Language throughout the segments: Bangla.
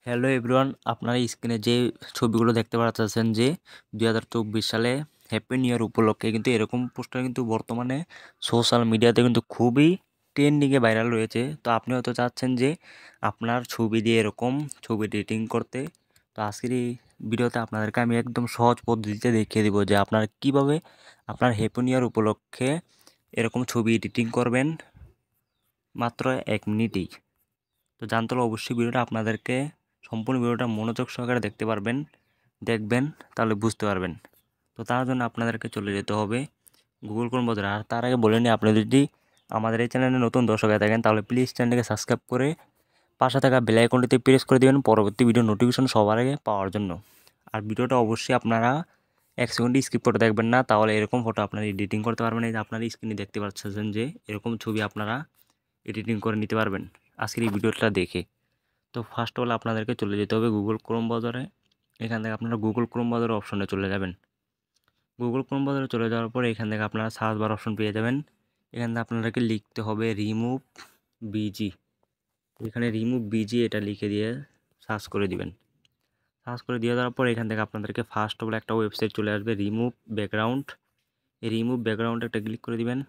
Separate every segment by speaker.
Speaker 1: হ্যালো এভরিওয়ান, আপনারা স্ক্রিনে যে ছবিগুলো দেখতে পাচ্ছেন যে 2024 সালে হ্যাপি নিউ ইয়ার উপলক্ষে কিন্তু এরকম পোস্টার কিন্তু বর্তমানে সোশ্যাল মিডিয়াতে কিন্তু খুবই ট্রেন্ডিংয়ে ভাইরাল রয়েছে। তো আপনি হয়তো চাচ্ছেন যে আপনার ছবি দিয়ে এরকম ছবি এডিটিং করতে। তো আজকের এই ভিডিওতে আপনাদেরকে আমি একদম সহজ পদ্ধতিতে দেখিয়ে দেবো যে আপনারা কীভাবে আপনার হ্যাপি নিউ ইয়ার উপলক্ষে এরকম ছবি এডিটিং করবেন মাত্র 1 মিনিটেই। তো জানতে হলে অবশ্যই ভিডিওটা আপনাদেরকে সম্পূর্ণ ভিডিওটা মনোযোগ সহকারে দেখবেন, তাহলে বুঝতে পারবেন। তো তার জন্য আপনাদেরকে চলে যেতে হবে গুগল ক্রোম ব্রাউজারে। আর তার আগে বলে নিই, আপনি যদি আমাদের এই চ্যানেলে নতুন দর্শক হয়ে থাকেন তাহলে প্লিজ চ্যানেলটিকে সাবস্ক্রাইব করে পাশে থাকা বেল আইকনটিতে প্রেস করে দেবেন পরবর্তী ভিডিও নোটিফিকেশন সবার আগে পাওয়ার জন্য। আর ভিডিওটা অবশ্যই আপনারা 1 সেকেন্ড স্কিপ করে দেখবেন না, তাহলে এরকম ফটো আপনারা এডিটিং করতে পারবেন। এই যে আপনারা স্ক্রিনে দেখতে পাচ্ছেন যে এরকম ছবি আপনারা এডিটিং করে নিতে পারবেন আজকের এই ভিডিওটা দেখে। তো ফার্স্ট অফ অল আপনাদেরকে চলে যেতে হবে গুগল ক্রোম ব্রাউজারে। এখান থেকে আপনারা গুগল ক্রোম ব্রাউজার অপশনে চলে যাবেন। গুগল ক্রোম ব্রাউজারে চলে যাওয়ার পরে এখান থেকে আপনারা সার্চ বার অপশন পেয়ে যাবেন। এখান থেকে আপনাদেরকে লিখতে হবে রিমুভ বিজি। এখানে রিমুভ বিজি এটা লিখে দিয়ে সার্চ করে দিবেন। সার্চ করে দিয়ে দেওয়ার পর এখান থেকে আপনাদেরকে ফার্স্ট অফ অল একটা ওয়েবসাইট চলে আসবে রিমুভ ব্যাকগ্রাউন্ড। এই রিমুভ ব্যাকগ্রাউন্ডে একটা ক্লিক করে দিবেন।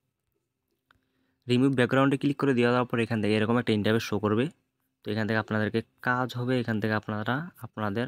Speaker 1: রিমুভ ব্যাকগ্রাউন্ডে ক্লিক করে দিয়ে দেওয়ার পর এখান থেকে এরকম একটা ইন্টারফেস শো করবে। তো এখান থেকে আপনাদেরকে কাজ হবে, এখান থেকে আপনারা আপনাদের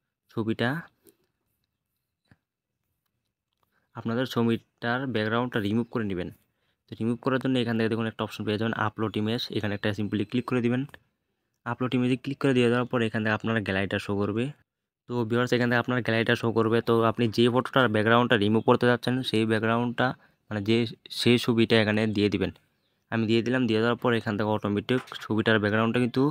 Speaker 1: ছবিটার ব্যাকগ্রাউন্ডটা রিমুভ করে নেবেন। তো রিমুভ করার জন্য এখান থেকে দেখুন একটা অপশন পেয়ে যাবেন আপলোড ইমেজ। এখানে একটা সিম্পলি ক্লিক করে দিবেন। আপলোড ইমেজে ক্লিক করে দিয়ে দেওয়ার পর এখান থেকে আপনার গ্যালারিটা শো করবে। তো ভিউয়ার্স, এখান থেকে আপনার গ্যালারিটা শো করবে। তো আপনি যে ফটোটার ব্যাকগ্রাউন্ডটা রিমুভ করতে যাচ্ছেন সেই ব্যাকগ্রাউন্ডটা মানে সেই ছবিটা এখানে দিয়ে দিবেন। আমি দিয়ে দিলাম। দিয়ে দেওয়ার পর এখান থেকে অটোমেটিক ছবিটার ব্যাকগ্রাউন্ডটা কিন্তু।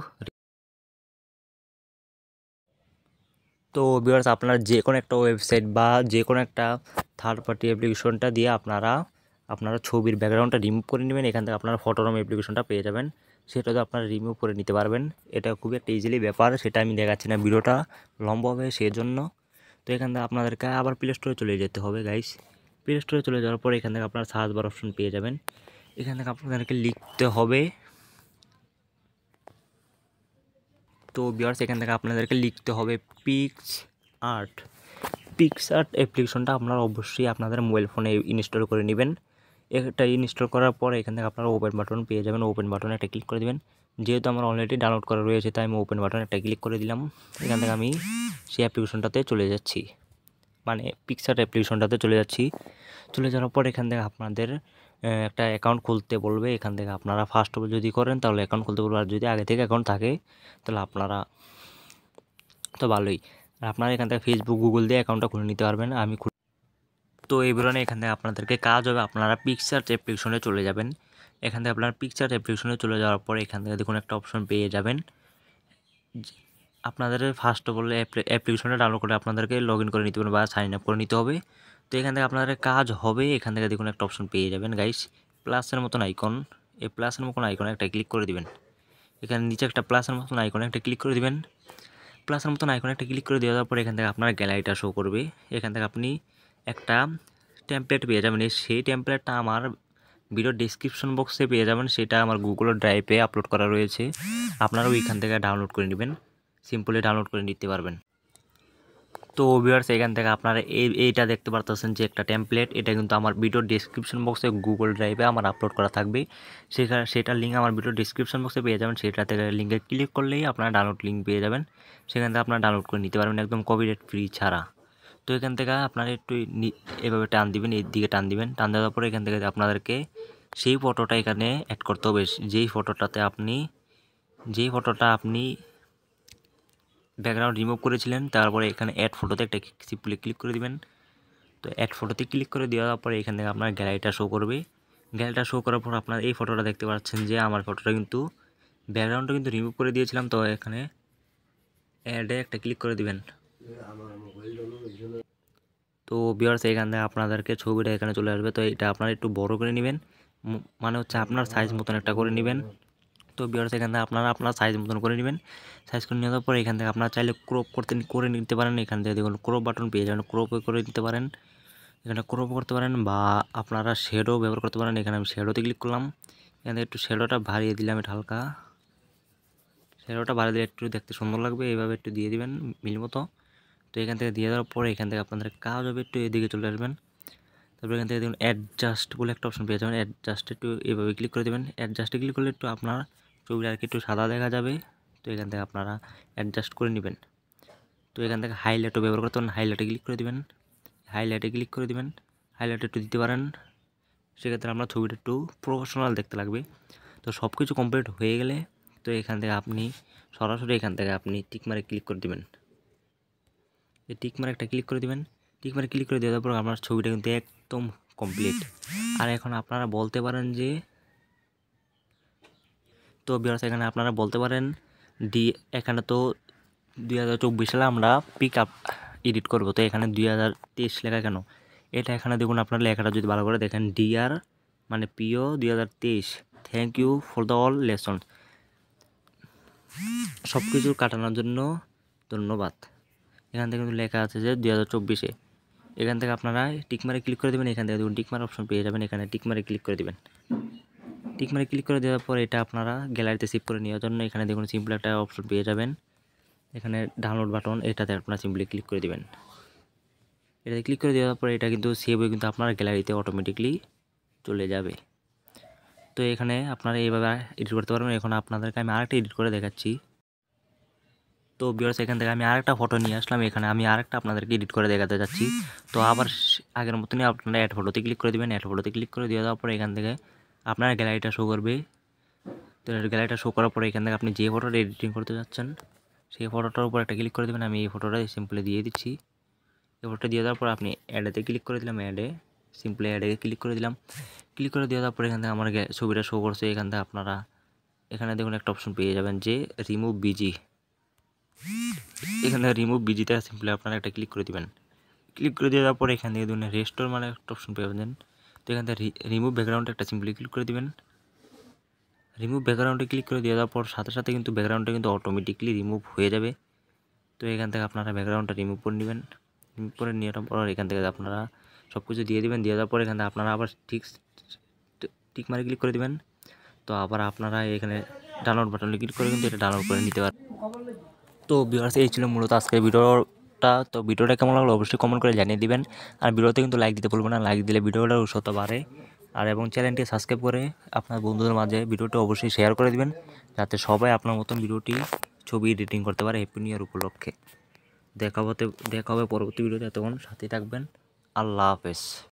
Speaker 1: তো ভিউয়ার্স, আপনারা যে কোনো একটা ওয়েবসাইট বা যে কোনো একটা থার্ড পার্টি অ্যাপ্লিকেশনটা দিয়ে আপনারা ছবির ব্যাকগ্রাউন্ডটা রিমুভ করে নেবেন। এখান থেকে আপনারা ফটোরম অ্যাপ্লিকেশনটা পেয়ে যাবেন, সেটাতে আপনারা রিমুভ করে নিতে পারবেন। এটা খুবই একটা ইজিলি ব্যাপার, সেটা আমি দেখাচ্ছি না, ভিডিওটা লম্বা হবে সেই জন্য। তো এখান থেকে আপনাদেরকে আবার প্লে স্টোরে চলে যেতে হবে গাইস। প্লে স্টোরে চলে যাওয়ার পর এখান থেকে আপনারা সার্চ বার অপশন পেয়ে যাবেন। এখান থেকে আপনাদেরকে লিখতে হবে। তো ভিউয়ার্স, এখান থেকে আপনাদেরকে লিখতে হবে পিক্সআর্ট। পিক্সআর্ট অ্যাপ্লিকেশনটা আপনারা অবশ্যই আপনাদের মোবাইল ফোনে ইনস্টল করে নেবেন। এটা ইনস্টল করার পর এখান থেকে আপনারা ওপেন বাটন পেয়ে যাবেন। ওপেন বাটনে একটা ক্লিক করে দেবেন। যেহেতু আমার অলরেডি ডাউনলোড করা রয়েছে তাই আমি ওপেন বাটনে একটা ক্লিক করে দিলাম। এখান থেকে আমি সেই অ্যাপ্লিকেশনটাতে চলে যাচ্ছি, মানে পিক্সার্ট অ্যাপ্লিকেশনটাতে চলে যাচ্ছি। চলে যাওয়ার পর এখান থেকে আপনাদের একটা অ্যাকাউন্ট খুলতে বলবে। এখান থেকে আপনারা ফার্স্ট অফ যদি করেন তাহলে অ্যাকাউন্ট খুলতে বলবে, আর যদি আগে থেকে অ্যাকাউন্ট থাকে তাহলে আপনারা তো ভালোই। আর আপনারা এখান থেকে ফেসবুক, গুগল দিয়ে অ্যাকাউন্টটা খুলে নিতে পারবেন। তো এই বিবরণে এখান থেকে আপনাদেরকে কাজ হবে, আপনারা পিকচার অ্যাপ্লিকেশনে চলে যাবেন। এখান থেকে আপনারা পিকচার অ্যাপ্লিকেশনে চলে যাওয়ার পর এখান থেকে দেখুন একটা অপশন পেয়ে যাবেন। আপনাদের ফার্স্ট অফ অল অ্যাপ্লিকেশনটা ডাউনলোড করে আপনাদেরকে লগ ইন করে নিতে হবে বা সাইন আপ করে নিতে হবে। তো এখান থেকে আপনাদের কাজ হবে, এখান থেকে দেখুন একটা অপশন পেয়ে যাবেন গাইস, প্লাসের মতন আইকন। এই প্লাসের মতন আইকনে একটা ক্লিক করে দিবেন। এখানে নিচে একটা প্লাসের মতন আইকনে একটা ক্লিক করে দিবেন। প্লাসের মতন আইকনে একটা ক্লিক করে দেওয়ার পর এখান থেকে আপনার গ্যালারিটা শো করবে। এখান থেকে আপনি একটা টেমপ্লেট পেয়ে যাবেন। সেই টেমপ্লেটটা আমার ভিডিও ডিসক্রিপশন বক্সে পেয়ে যাবেন, সেটা আমার গুগল ড্রাইভে আপলোড করা রয়েছে। আপনারা ওইখান থেকে ডাউনলোড করে নেবেন, সিম্পলি ডাউনলোড করে নিতে পারবেন। তো ভিউয়ার্স, এখান থেকে আপনারা এইটা দেখতে পারতেছেন যে একটা টেমপ্লেট, এটা কিন্তু আমার ভিডিও ডিসক্রিপশন বক্সে গুগল ড্রাইভে আমার আপলোড করা থাকবে। সেটার লিঙ্ক আমার ভিডিও ডিসক্রিপশন বক্সে পেয়ে যাবেন। সেটা থেকে লিঙ্কে ক্লিক করলেই আপনারা ডাউনলোড লিঙ্ক পেয়ে যাবেন, সেখান থেকে আপনারা ডাউনলোড করে নিতে পারবেন একদম কপিরাইট ফ্রি ছাড়া। তো এখান থেকে আপনারা একটু এভাবে টান দিবেন, এর দিকে টান দিবেন। টান দেওয়ার পরে এখান থেকে আপনাদেরকে সেই ফটোটা এখানে অ্যাড করতে হবে। যেই ফটোটা আপনি ব্যাকগ্রাউন্ড রিমুভ করেছিলেন, তারপরে এখানে অ্যাড ফটোতে একটা সিম্পলি ক্লিক করে দিবেন। তো অ্যাড ফটোতে ক্লিক করে দেওয়ার পরে এখান থেকে আপনার গ্যালারিটা শো করবে। গ্যালারিটা শো করার পর আপনার এই ফটোটা দেখতে পাচ্ছেন যে আমার ফটোটা কিন্তু ব্যাকগ্রাউন্ডটা কিন্তু রিমুভ করে দিয়েছিলাম। তো এখানে অ্যাডে একটা ক্লিক করে দিবেন। তো ভিউয়ার্স, এখান থেকে আপনাদেরকে ছবিটা এখানে চলে আসবে। তো এটা আপনারা একটু বড় করে নেবেন, মানে হচ্ছে আপনার সাইজ মতন একটা করে নেবেন। তো ভিউয়ার্স, এখান থেকে আপনারা আপনার সাইজ মতন করে নেবেন। সাইজ করে নেওয়ার পর এখান থেকে আপনারা চাইলে ক্রপ করে নিতে পারেন। এখান থেকে দেখুন ক্রপ বাটন পেয়ে যাবেন, ক্রপ করে নিতে পারেন। এখানে ক্রপ করতে পারেন বা আপনারা শেডো ব্যবহার করতে পারেন। এখানে আমি শেডোতে ক্লিক করলাম। এখান থেকে একটু শেডোটা বাড়িয়ে দিলাম, এটা হালকা শ্যাডোটা বাড়িয়ে দিলে একটু দেখতে সুন্দর লাগবে, এইভাবে একটু দিয়ে দিবেন মিল মতো। তো এখান থেকে দিয়ে দেওয়ার পরে এখান থেকে আপনাদের কাজ হবে একটু এদিকে চলে আসবেন। তারপর এখান থেকে দেখুন অ্যাডজাস্ট বলে একটা অপশন পেয়ে যাবেন, অ্যাডজাস্ট একটু এভাবে ক্লিক করে দেবেন। অ্যাডজাস্টে ক্লিক করলে একটু আপনার ছবিটা আর কি একটু সাদা দেখা যাবে। তো এখান থেকে আপনারা অ্যাডজাস্ট করে নেবেন। তো এখান থেকে হাইলাইটও ব্যবহার করতে পারেন, হাইলাইটে ক্লিক করে দেবেন, হাইলাইটে ক্লিক করে দেবেন, হাইলাইট একটু দিতে পারেন। সেক্ষেত্রে আপনার ছবিটা একটু প্রফেশনাল দেখতে লাগবে। তো সব কিছু কমপ্লিট হয়ে গেলে তো এখান থেকে আপনি সরাসরি এখান থেকে আপনি টিকমারে ক্লিক করে দেবেন। এই টিকমারে একটা ক্লিক করে দেবেন। টিকমারে ক্লিক করে দেওয়ার পর আপনার ছবিটা কিন্তু একদম কমপ্লিট। আর এখন আপনারা বলতে পারেন যে, তো ভিউয়ার্স এখানে আপনারা বলতে পারেন এখানে তো 2024 সালে আমরা পিক আপ এডিট করবো, তো এখানে 2023 লেখা কেন? এটা এখানে দেখুন আপনার লেখাটা যদি ভালো করে দেখেন, ডিআর মানে পিও 2023, thank you for the all lesson, সব কিছু কাটানোর জন্য ধন্যবাদ। এখান থেকে কিন্তু লেখা আছে যে 2024-এ। এখান থেকে আপনারা টিকমারে ক্লিক করে দেবেন। এখান থেকে দেখুন টিকমার অপশন পেয়ে যাবেন, এখানে টিকমারে ক্লিক করে দেবেন। টিকমারে ক্লিক করে দেওয়ার পর এটা আপনারা গ্যালারিতে সেভ করে নেওয়ার জন্য এখানে দেখুন সিম্পল একটা অপশন পেয়ে যাবেন, এখানে ডাউনলোড বাটন, এটাতে আপনারা সিম্পলি ক্লিক করে দেবেন। এটাতে ক্লিক করে দেওয়ার পর এটা কিন্তু সেভ হয়ে কিন্তু আপনার গ্যালারিতে অটোমেটিকলি চলে যাবে। তো এখানে আপনারা এইভাবে এডিট করতে পারবেন। এখন আপনাদেরকে আমি আরেকটা এডিট করে দেখাচ্ছি। তো ভিউয়ার্স এখান থেকে আমি আরেকটা ফটো নিয়ে আসলাম, এখানে আমি আরেকটা আপনাদেরকে এডিট করে দেখাতে যাচ্ছি। তো আবার আগের মতনই আপনারা অ্যাড ফটোতে ক্লিক করে দেবেন। অ্যাড ফটোতে ক্লিক করে দিয়ে দেওয়ার পরে এখান থেকে আপনার গ্যালারিটা শো করবে। তো গ্যালারিটা শো করার পরে এখান থেকে আপনি যে ফটোটা এডিটিং করতে যাচ্ছেন সেই ফটোটার উপর একটা ক্লিক করে দেবেন। আমি এই ফটোটা সিম্পলি দিয়ে দিচ্ছি। এই ফটোটা দিয়ে দেওয়ার পর আপনি অ্যাডেতে ক্লিক করে দিলাম, সিম্পলি অ্যাডে ক্লিক করে দিলাম। ক্লিক করে দেওয়ার পরে এখান থেকে আমার ছবিটা শো করছে। এখান থেকে আপনারা এখানে দেখুন একটা অপশন পেয়ে যাবেন যে রিমুভ বিজি। এখানে রিমুভ বিজিতে সিম্পলি আপনারা একটা ক্লিক করে দেবেন। ক্লিক করে দেওয়ার পরে এখান থেকে দেখুন রেস্টোর মানে একটা অপশন পেয়ে যাবেন। তো এখান থেকে রিমুভ ব্যাকগ্রাউন্ডে একটা সিম্পলি ক্লিক করে দেবেন। রিমুভ ব্যাকগ্রাউন্ডে ক্লিক করে দেওয়ার পর সাথে সাথে কিন্তু ব্যাকগ্রাউন্ডটা কিন্তু অটোমেটিকলি রিমুভ হয়ে যাবে। তো এখান থেকে আপনারা ব্যাকগ্রাউন্ডটা রিমুভ করে নেবেন। রিমুভ করে নেওয়ার পর এখান থেকে আপনারা সব কিছু দিয়ে দেবেন। দিয়ে দেওয়ার পর এখান থেকে আপনারা আবার টিক মারে ক্লিক করে দেবেন। তো আবার আপনারা এখানে ডাউনলোড বাটনে ক্লিক করে কিন্তু এটা ডাউনলোড করে নিতে পারেন। তো ভিউয়ার্স এই ছিল মূলত আজকের ভিডিওটা। তো ভিডিওটা কেমন লাগলো অবশ্যই কমেন্ট করে জানিয়ে দিবেন। আর ভিডিওতে কিন্তু লাইক দিতে ভুলবেন না, লাইক দিলে ভিডিওটার উৎসাহতা বাড়ে। আর এবং চ্যানেলটি সাবস্ক্রাইব করে আপনার বন্ধুদের মাঝে ভিডিওটি অবশ্যই শেয়ার করে দিবেন, যাতে সবাই আপনার মতন ভিডিওটি ছবি এডিটিং করতে পারে হ্যাপি নিউ ইয়ার উপলক্ষে। দেখা হবে পরবর্তী ভিডিওতে, এতক্ষণ সাথে থাকবেন। আল্লাহ হাফেজ।